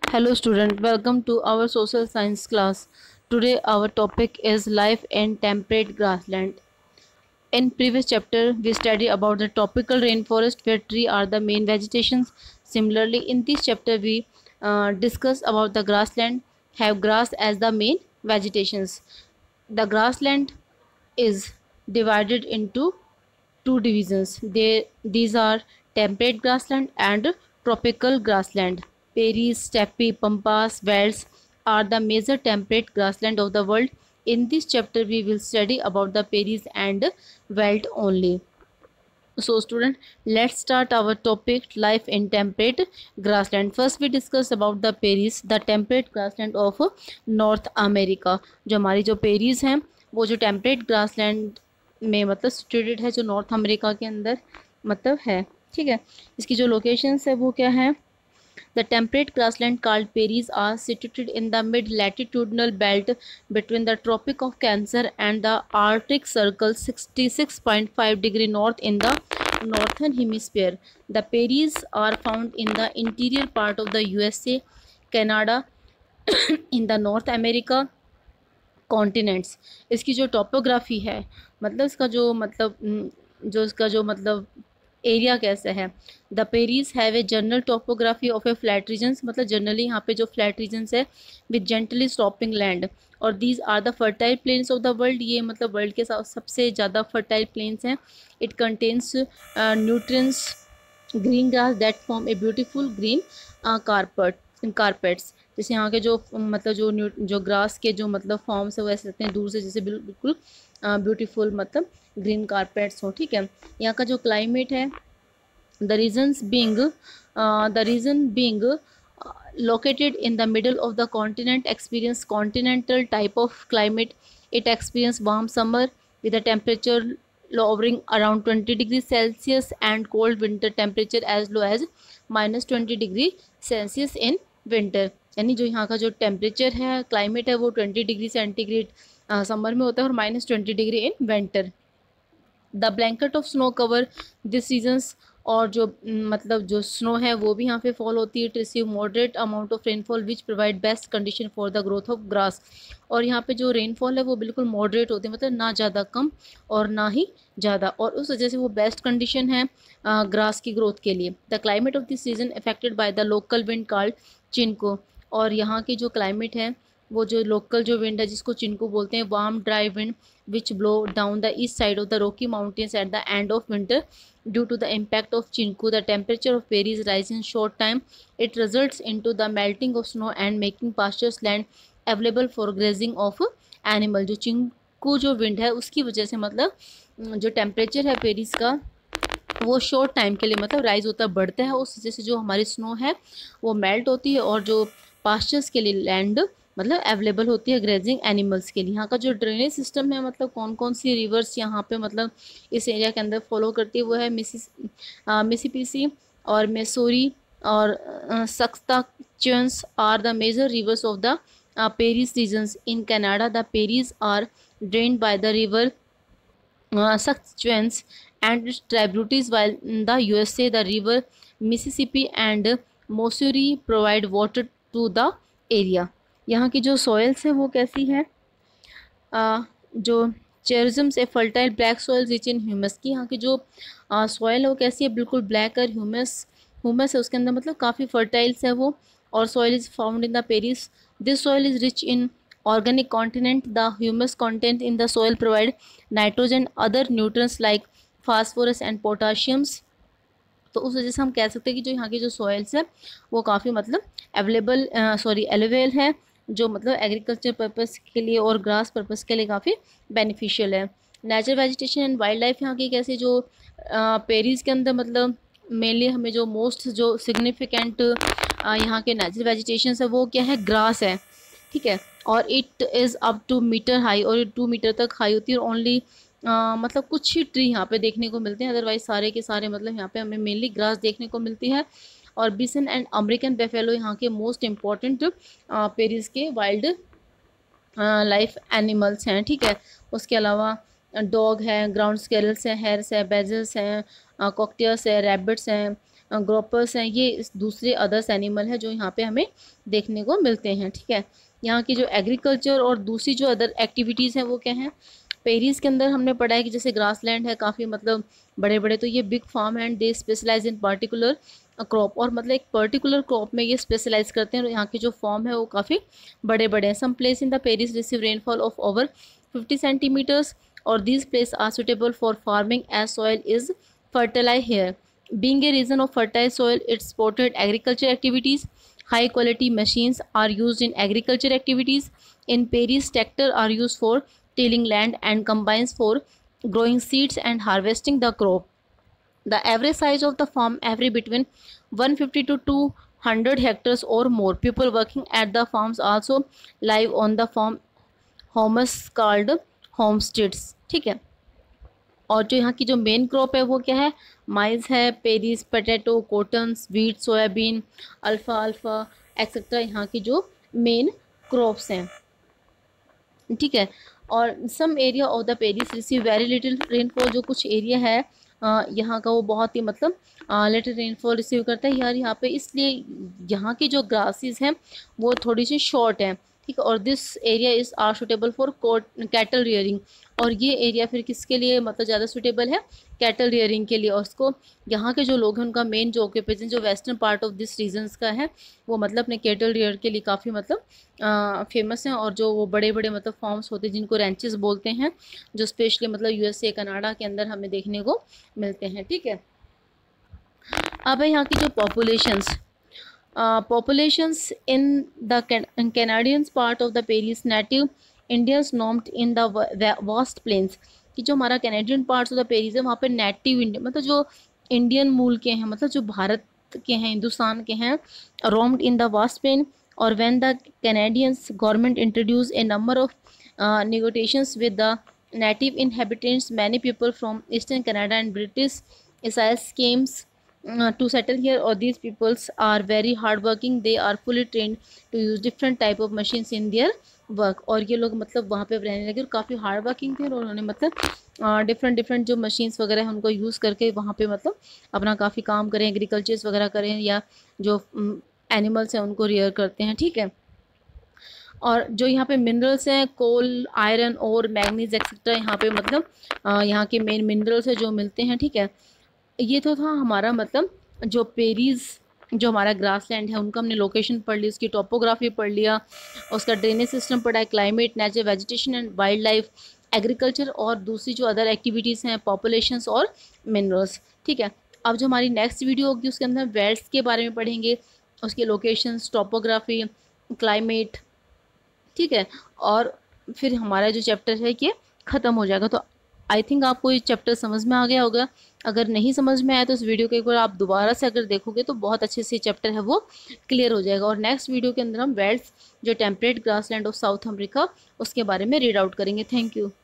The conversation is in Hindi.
Hello student, welcome to our social science class. Today our topic is life in temperate grassland. In previous chapter we studied about the tropical rainforest where trees are the main vegetations. Similarly in this chapter we discuss about the grassland have grass as the main vegetations. The grassland is divided into two divisions. These are temperate grassland and tropical grassland. Prairies, steppe, pampas, velds are the major temperate grassland of the world. In this chapter, we will study about the prairies and veld only. So student, let's start our topic life in temperate grassland. First we discuss about the prairies, the temperate grassland of North America. जो हमारी जो prairies हैं वो जो temperate grassland में मतलब situated है, जो नॉर्थ अमेरिका के अंदर मतलब है, ठीक है. इसकी जो लोकेशंस है वो क्या है. The temperate grassland called prairies are situated in the mid-latitudinal belt between the Tropic of Cancer and the Arctic Circle, 66.5 degree north in the northern hemisphere. The prairies are found in the interior part of the USA, Canada, in the North America continents. इसकी जो टोपोग्राफी है मतलब इसका जो मतलब एरिया कैसा है. The prairies have a general topography of a flat regions, मतलब जनरली यहाँ पे जो फ्लैट रीजन्स है विद जेंटली स्लॉपिंग लैंड. और these are the fertile plains of the world, ये मतलब वर्ल्ड के सबसे ज़्यादा फर्टाइल प्लेन्स हैं. It contains nutrients green grass that form a beautiful green carpets. जैसे यहाँ के जो मतलब जो ग्रास के जो मतलब फॉर्म्स है वो ऐसे लगते हैं दूर से जैसे बिल्कुल ब्यूटीफुल मतलब ग्रीन कारपेट्स हो, ठीक है. यहाँ का जो क्लाइमेट है the region being located in the middle of the continent experience continental type of climate. It experience warm summer with a temperature lowering around 20 degrees Celsius and cold winter temperature as low as -20 degree Celsius in winter. यानी जो यहाँ का जो टेम्परेचर है क्लाइमेट है वो 20 डिग्री सेंटीग्रेड समर में होता है और -20 degree in winter. The blanket of snow cover this seasons, और जो मतलब जो स्नो है वो भी यहाँ पे फॉल होती है. To receive moderate amount of rainfall which provide best condition for the growth of grass. और यहाँ पे जो रेनफॉल है वो बिल्कुल मॉडरेट होती है, मतलब ना ज़्यादा कम और ना ही ज़्यादा, और उस वजह से वो बेस्ट कंडीशन है ग्रास की ग्रोथ के लिए. The climate of this season affected by the local wind called chinook, और यहाँ की जो क्लाइमेट है वो जो लोकल जो विंड है जिसको चिनको बोलते हैं, warm dry wind which blow down the east side of the Rocky mountains at the end of winter. Due to the impact of chinku, the temperature of prairies rise in short time. It results into the melting of snow and making pastures land available for grazing of animal. जो चिंकू जो विंड है उसकी वजह से मतलब जो टेम्परेचर है पेरिस का वो शॉर्ट टाइम के लिए मतलब राइज होता है, बढ़ता है. उस वजह से जो हमारी स्नो है वो मेल्ट होती है और जो पास्चर्स के लिए लैंड मतलब अवेलेबल होती है ग्रेजिंग एनिमल्स के लिए. यहाँ का जो ड्रेनेज सिस्टम है मतलब कौन कौन सी रिवर्स यहाँ पे मतलब इस एरिया के अंदर फॉलो करती है वो है मिसिसिपी और मेसोरी और Saskatchewan are the major rivers of the prairies regions. In Canada the prairies are drained by the river Saskatchewan and its tributaries, while in the USA the river Mississippi and Missouri provide water to the area. यहाँ की जो सॉइल्स है वो कैसी है, जो चेरिज्म से fertile black soil rich in humus की. यहाँ की जो सॉइल है वो कैसी है, बिल्कुल ब्लैक और ह्यूमस है उसके अंदर, मतलब काफ़ी फर्टाइल्स है वो. और soil is found in the prairies. This soil is rich in organic content. The humus content in the soil provide nitrogen, other nutrients like phosphorus and potassiums. तो उस वजह से हम कह सकते हैं कि जो यहाँ की जो सॉइल्स है वो काफ़ी मतलब एलिवेल है, जो मतलब एग्रीकल्चर पर्पस के लिए और ग्रास पर्पस के लिए काफ़ी बेनिफिशियल है. Natural vegetation and wildlife यहाँ की कैसे, जो पेरीज के अंदर मतलब मेनली हमें जो मोस्ट जो सिग्निफिकेंट यहाँ के नेचुरल वेजिटेशन है वो क्या है, ग्रास है, ठीक है. और it is up to meter high, और 2 मीटर तक हाई होती है. और ओनली मतलब कुछ ही ट्री यहाँ पे देखने को मिलते हैं, अदरवाइज सारे के सारे मतलब यहाँ पे हमें मेनली ग्रास देखने को मिलती है. और बिसन एंड अमेरिकन बेफेलो यहाँ के मोस्ट इम्पॉर्टेंट पेरिस के वाइल्ड लाइफ एनिमल्स हैं, ठीक है. उसके अलावा डॉग है, ग्राउंड स्केरल्स हैं, हेयर्स है, बेजल्स हैं, कॉकटियर्स है, रैबिट्स हैं, ग्रोपर्स हैं, ये दूसरे अदर्स एनिमल है जो यहाँ पे हमें देखने को मिलते हैं। ठीक है, यहाँ की जो एग्रीकल्चर और दूसरी जो अदर एक्टिविटीज़ हैं वो क्या हैं। पेरिस के अंदर हमने पढ़ा है कि जैसे ग्रासलैंड है काफ़ी मतलब बड़े बड़े, तो ये big farm and they specialise in particular crop, और मतलब एक पर्टिकुलर क्रॉप में ये स्पेशलाइज करते हैं, और यहाँ के जो फॉर्म है वो काफ़ी बड़े बड़े हैं। Some place in the prairies receive rainfall of over 50 centimetres, और these places are suitable for farming as soil is fertile here. Being a region of fertile soil, it supported agriculture activities. High quality machines are used in agriculture activities. In Paris, tractors are used for tilling land and combines for growing seeds and harvesting the crop. The average size of the farm vary between 150 to 200 hectares or more. People working at the farms also live on the farm, homes called homesteads. ठीक है, और जो यहाँ की जो मेन क्रॉप है वो क्या है, माइज है, पेरिस, पोटैटो, कॉटन, वीट, सोयाबीन, अल्फा एक्सेट्रा यहाँ की जो मेन क्रॉप्स हैं। ठीक है, और some area of the prairies receive very little rainfall, जो कुछ एरिया है यहाँ का वो बहुत ही मतलब लिटिल रेनफॉल रिसीव करता है यार यहाँ पे, इसलिए यहाँ की जो ग्रासेस हैं वो थोड़ी सी शॉर्ट हैं। ठीक है, और this area is are suitable for cattle rearing, और ये एरिया फिर किसके लिए मतलब ज़्यादा सुटेबल है, कैटल रियरिंग के लिए। और उसको यहाँ के जो लोग हैं उनका मेन जो ऑक्यूपेशन जो western part of this regions का है वो मतलब अपने कैटल रियर के लिए काफ़ी मतलब फेमस हैं, और जो वो बड़े बड़े मतलब फॉर्म्स होते हैं जिनको रेंचेस बोलते हैं, जो स्पेशली मतलब यूएसए कनाडा के अंदर हमें देखने को मिलते हैं। ठीक है, अब है यहाँ की जो populations in the Canadian part of the Paris, native Indians normed in the vast plains, कि जो हमारा Canadian parts of the prairies है वहाँ पे नेटिव इंडियन मतलब जो इंडियन मूल के हैं, मतलब जो भारत के हैं, हिंदुस्तान के हैं, roamed in the vast plain. और when the Canadians government introduce a number of negotiations with the native inhabitants, many people from eastern Canada and British Isles came to settle here, or these peoples are very hardworking. They are fully trained to use different type of machines in their work, और ये लोग मतलब वहाँ पे रहने लगे और काफ़ी हार्ड वर्किंग थे, और उन्होंने मतलब डिफरेंट जो मशीन्स वगैरह हैं उनको यूज़ करके वहाँ पे मतलब अपना काफ़ी काम करें, एग्रीकल्चर्स वगैरह करें, या जो एनिमल्स हैं उनको रियर करते हैं। ठीक है, और जो यहाँ पे मिनरल्स हैं, कोल, आयरन और मैग्नीज एक्सेट्रा यहाँ पे मतलब यहाँ के मेन मिनरल्स है जो मिलते हैं। ठीक है, ये तो था हमारा मतलब जो पेरिस जो हमारा ग्रासलैंड है उनका हमने लोकेशन पढ़ ली, उसकी टोपोग्राफी पढ़ लिया, उसका ड्रेनेज सिस्टम पढ़ा है, climate, nature, vegetation and wildlife, agriculture, और दूसरी जो अदर एक्टिविटीज़ हैं पॉपुलेशंस और मिनरल्स। ठीक है, अब जो हमारी नेक्स्ट वीडियो होगी उसके अंदर वेल्ड्स के बारे में पढ़ेंगे, उसके लोकेशंस, टोपोग्राफी, क्लाइमेट। ठीक है, और फिर हमारा जो चैप्टर है ये ख़त्म हो जाएगा। तो आई थिंक आपको ये चैप्टर समझ में आ गया होगा। अगर नहीं समझ में आया तो इस वीडियो को एक बार आप दोबारा से अगर देखोगे तो बहुत अच्छे से चैप्टर है वो क्लियर हो जाएगा। और नेक्स्ट वीडियो के अंदर हम वेल्ड्स जो temperate grassland of South America उसके बारे में रीड आउट करेंगे। Thank you.